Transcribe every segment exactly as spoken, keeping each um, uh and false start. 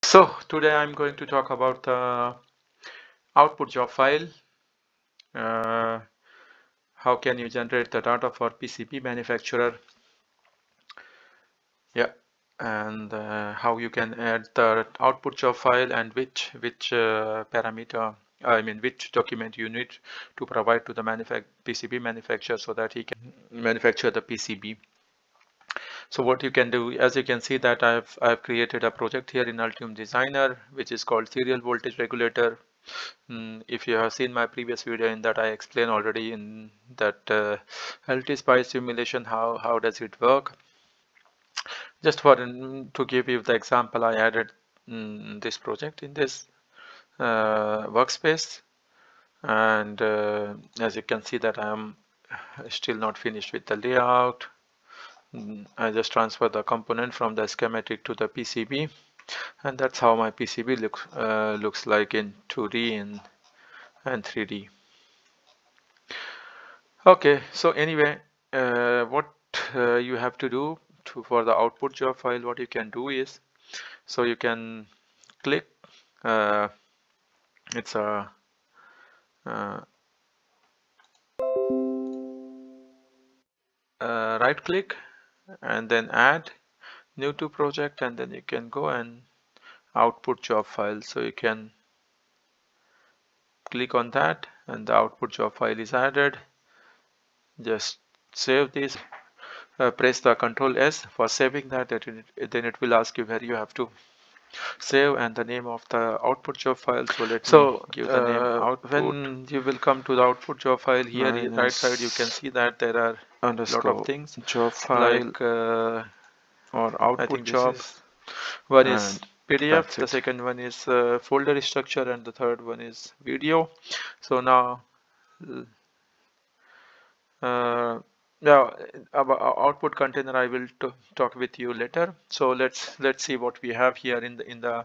So today I'm going to talk about the output job file. Uh, how can you generate the data for P C B manufacturer? Yeah, and uh, how you can add the output job file and which which uh, parameter, I mean which document you need to provide to the manufac P C B manufacturer so that he can manufacture the P C B. So what you can do, as you can see that I've I've created a project here in Altium Designer, which is called serial voltage regulator. Mm, if you have seen my previous video, in that I explain already in that uh, L T spice simulation, how how does it work. Just for mm, to give you the example, I added mm, this project in this uh, workspace, and uh, as you can see that I am still not finished with the layout. I just transfer the component from the schematic to the P C B, and that's how my P C B looks uh, looks like in two D and, and three D. Okay, so anyway, uh, what uh, you have to do to for the output job file, what you can do is, so you can click, uh, it's a uh, uh, right click and then add new to project, and then you can go and output job file. So you can click on that and the output job file is added. Just save this, uh, press the control S for saving that, then it, then it will ask you where you have to save and the name of the output job file. So let so, me give the name uh, output. When you will come to the output job file, here in right side you can see that there are a lot of things job file like uh, or output job. One is P D F, the second one is uh, folder structure, and the third one is video. So now uh, now about output container I will talk with you later. So let's let's see what we have here in the in the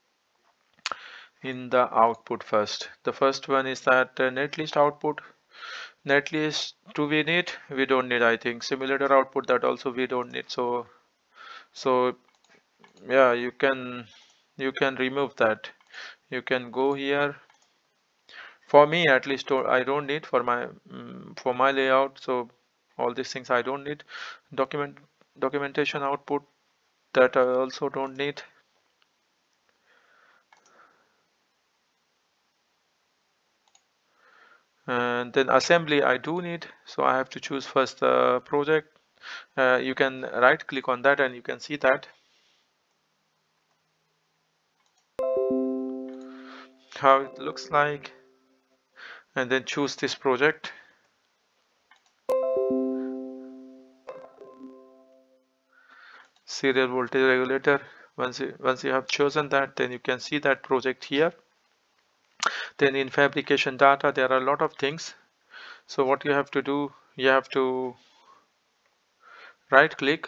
in the output first. The first one is that uh, netlist output. Netlist, do we need? We don't need, I think. Simulator output, that also we don't need. So so yeah, you can you can remove that. You can go here. For me at least, I don't need for my um, for my layout. So all these things I don't need. Document documentation output, that I also don't need. And then assembly I do need, so I have to choose first the project. Uh, you can right click on that and you can see that how it looks like, and then choose this project. Serial voltage regulator. Once you, once you have chosen that, then you can see that project here. Then in fabrication data there are a lot of things. So what you have to do, you have to right click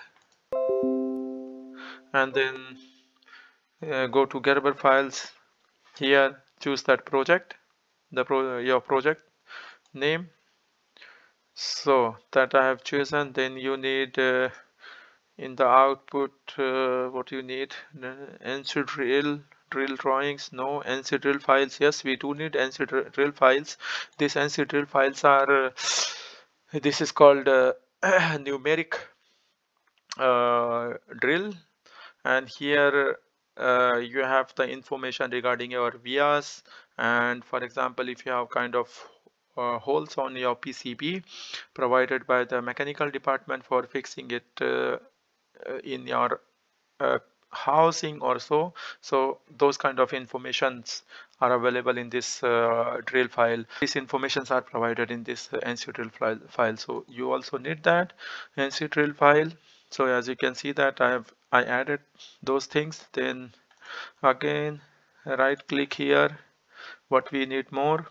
and then uh, go to Gerber files. Here choose that project, the pro your project name. So that I have chosen. Then you need uh, in the output uh, what you need, N C drill drill drawings. No, N C drill files. Yes, we do need N C drill files. These N C drill files are uh, this is called uh, numeric uh, drill, and here uh, you have the information regarding your vias, and for example if you have kind of uh, holes on your P C B provided by the mechanical department for fixing it uh, in your uh, housing or so, so those kind of informations are available in this uh, drill file. These informations are provided in this uh, N C drill file, file so you also need that N C drill file. So as you can see that I have I added those things. Then again right click here, what we need more,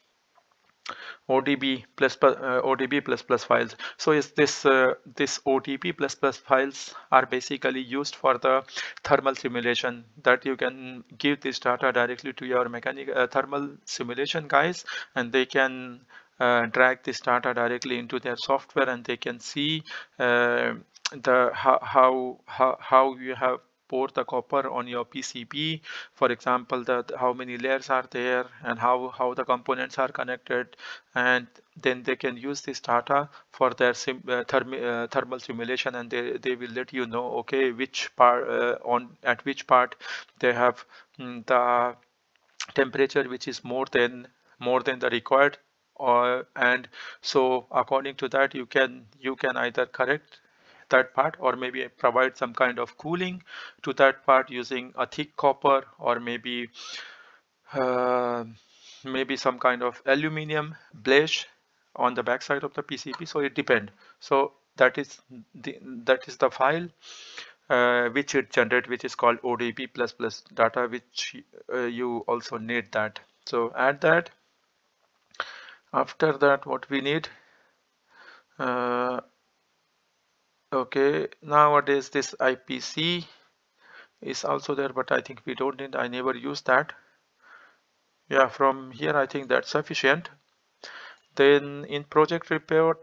O D B plus uh, O D B plus plus files. So is this uh, this O D B plus plus files are basically used for the thermal simulation, that you can give this data directly to your mechanical uh, thermal simulation guys, and they can uh, drag this data directly into their software, and they can see uh, the how how how how you have pour the copper on your P C B, for example, the, the how many layers are there and how how the components are connected, and then they can use this data for their sim, uh, therm, uh, thermal simulation, and they, they will let you know, okay, which part uh, on at which part they have mm, the temperature which is more than more than the required, or and so according to that you can you can either correct that part or maybe provide some kind of cooling to that part using a thick copper, or maybe uh, maybe some kind of aluminum bleach on the back side of the P C B. So it depends. So that is the that is the file uh, which it generate, which is called O D P plus plus data, which uh, you also need that. So add that. After that, what we need, uh, okay, nowadays this I P C is also there, but I think we don't need, I never use that. Yeah, from here I think that's sufficient. Then in project report,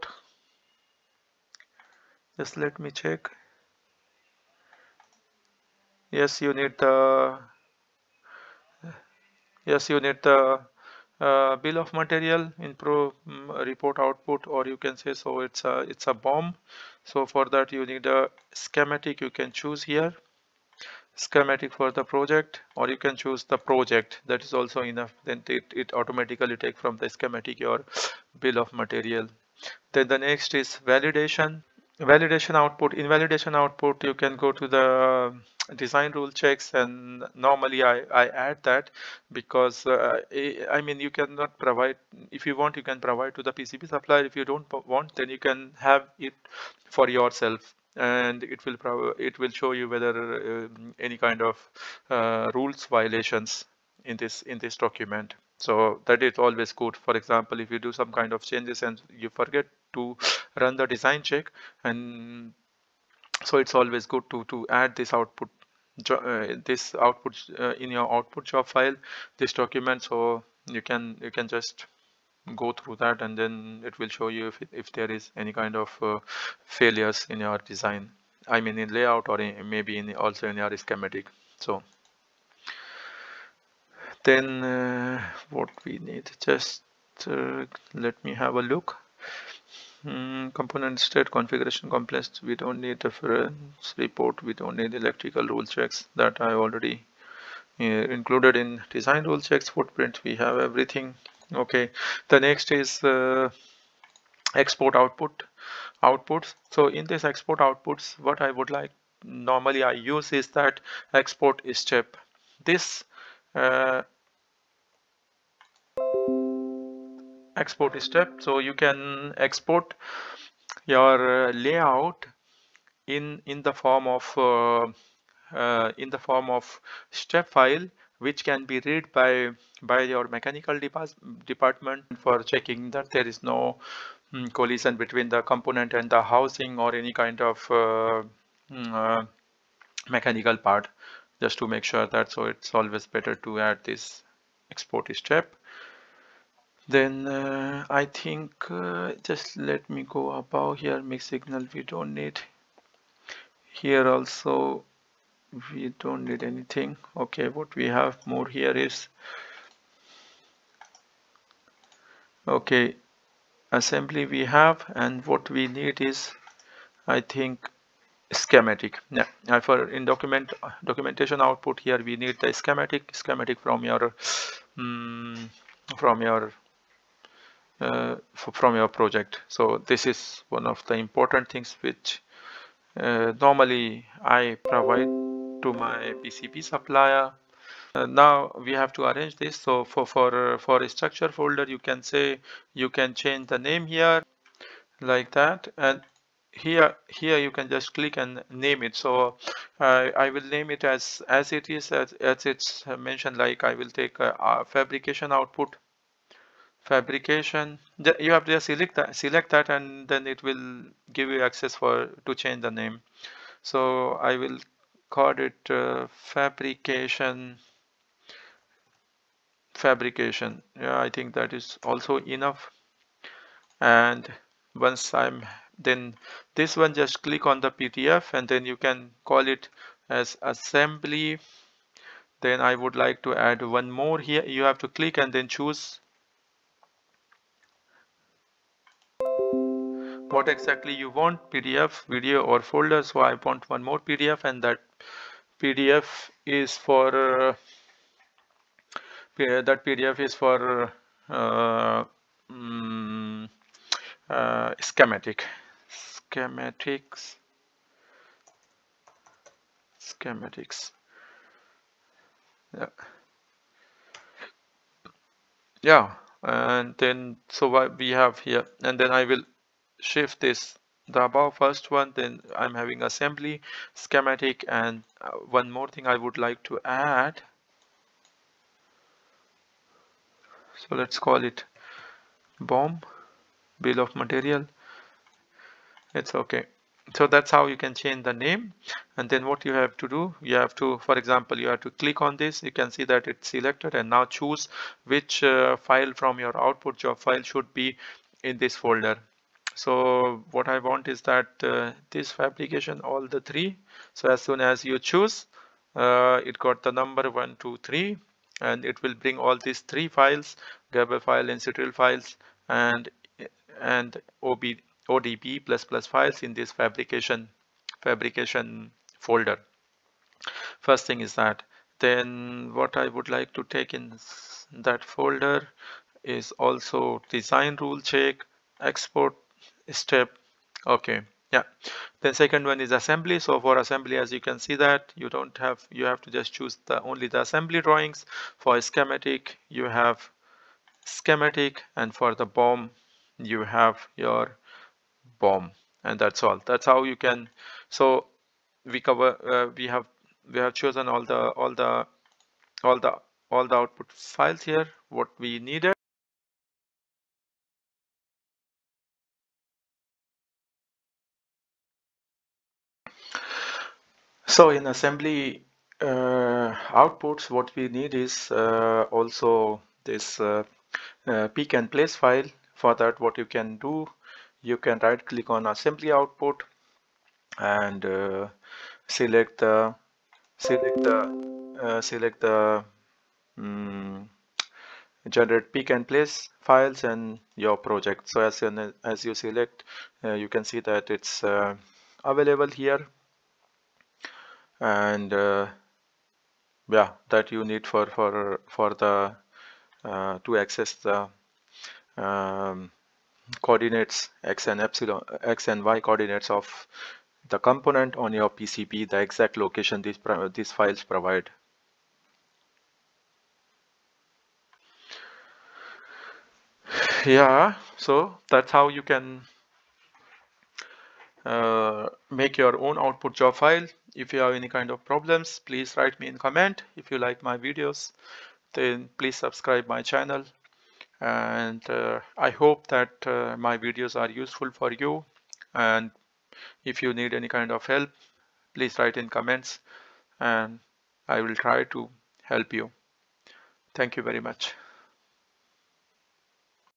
just let me check. Yes, you need the yes you need the uh, bill of material in pro um, report output, or you can say so it's a it's a bomb. So for that you need a schematic. You can choose here schematic for the project, or you can choose the project. That is also enough. Then it, it automatically take from the schematic your bill of material. Then the next is validation. Validation output. In validation output, you can go to the design rule checks, and normally I, I add that because uh, I mean you cannot provide, if you want you can provide to the P C B supplier. If you don't want, then you can have it for yourself, and it will it will show you whether uh, any kind of uh, rules violations in this in this document. So that is always good. For example, if you do some kind of changes and you forget to run the design check, and so it's always good to to add this output uh, this output uh, in your output job file, this document, so you can you can just go through that, and then it will show you if, it, if there is any kind of uh, failures in your design, I mean in layout, or in, maybe in also in your schematic. So then uh, what we need, just uh, let me have a look. Hmm, component state configuration complex, we don't need reference report, we don't need electrical rule checks, that I already uh, included in design rule checks. Footprint, we have everything. Okay, the next is uh, export output outputs. So in this export outputs, what I would like normally I use is that export step. This uh, export step, so you can export your uh, layout in in the form of uh, uh, in the form of step file, which can be read by by your mechanical department for checking that there is no um, collision between the component and the housing, or any kind of uh, uh, mechanical part, just to make sure that. So it's always better to add this export step. Then uh, I think uh, just let me go above here, mixed signal we don't need. Here also we don't need anything. Okay, what we have more here is, okay, assembly we have, and what we need is, I think, schematic. Yeah, for in document documentation output, here we need the schematic schematic from your um, from your uh, from your project. So this is one of the important things which uh, normally I provide to my P C B supplier. Uh, now we have to arrange this. So for for uh, for a structure folder, you can say you can change the name here like that, and here here you can just click and name it. So uh, I will name it as as it is, as, as it's mentioned, like I will take a, a fabrication output. Fabrication, you have to select that select that and then it will give you access for to change the name. So I will call it uh, fabrication fabrication. Yeah, I think that is also enough. And once I'm then this one, just click on the P D F and then you can call it as assembly. Then I would like to add one more here. You have to click and then choose what exactly you want, P D F, video, or folder. So I want one more P D F, and that P D F is for uh, that P D F is for uh, mm, uh, schematic schematics schematics yeah yeah and then so what we have here, and then I will shift this the above first one, then I'm having assembly, schematic, and uh, one more thing I would like to add. So let's call it bomb bill of material. It's okay. So that's how you can change the name. And then what you have to do, you have to, for example, you have to click on this. You can see that it's selected, and now choose which uh, file from your output job file should be in this folder. So what I want is that uh, this fabrication, all the three. So as soon as you choose, uh, it got the number one, two, three, and it will bring all these three files, Gerber file, institutional files, and and O B, O D B plus plus files in this fabrication fabrication folder. First thing is that. Then what I would like to take in that folder is also design rule check, export step. Okay, yeah. Then second one is assembly. So for assembly, as you can see that you don't have, you have to just choose the only the assembly drawings. For schematic, you have schematic, and for the bomb, you have your bomb, and that's all. That's how you can. So we cover uh, we have we have chosen all the all the all the all the output files here what we needed. So in assembly uh, outputs, what we need is uh, also this uh, uh, pick and place file. For that, what you can do, you can right click on assembly output and uh, select the select the uh, select the um, generate pick and place files and your project. So as soon as, as you select, uh, you can see that it's uh, available here, and uh, yeah, that you need for for for the uh, to access the um, coordinates x and epsilon x and y coordinates of the component on your P C B, the exact location these these files provide. Yeah, so that's how you can uh, make your own output job file. If you have any kind of problems, please write me in comment. If you like my videos, then please subscribe my channel, and uh, I hope that uh, my videos are useful for you. And if you need any kind of help, please write in comments, and I will try to help you. Thank you very much.